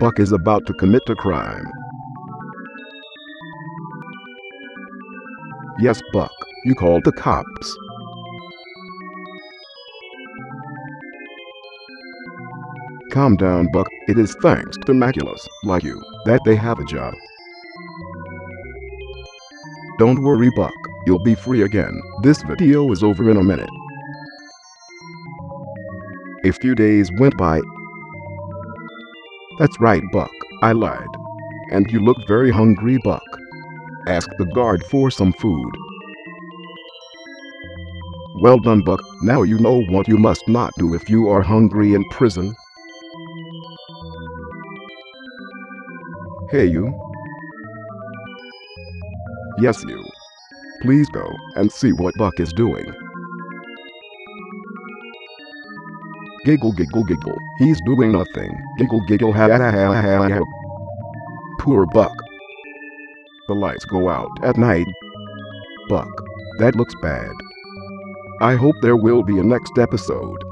Buck is about to commit a crime. Yes, Buck, you called the cops. Calm down, Buck. It is thanks to Maculus, like you, that they have a job. Don't worry, Buck. You'll be free again. This video is over in a minute. A few days went by. That's right, Buck. I lied. And you look very hungry, Buck. Ask the guard for some food. Well done, Buck. Now you know what you must not do if you are hungry in prison. Hey, you. Yes, you. Please go and see what Buck is doing. Giggle, giggle, giggle. He's doing nothing. Giggle, giggle, ha ha ha ha ha. Poor Buck. The lights go out at night. Buck, that looks bad. I hope there will be a next episode.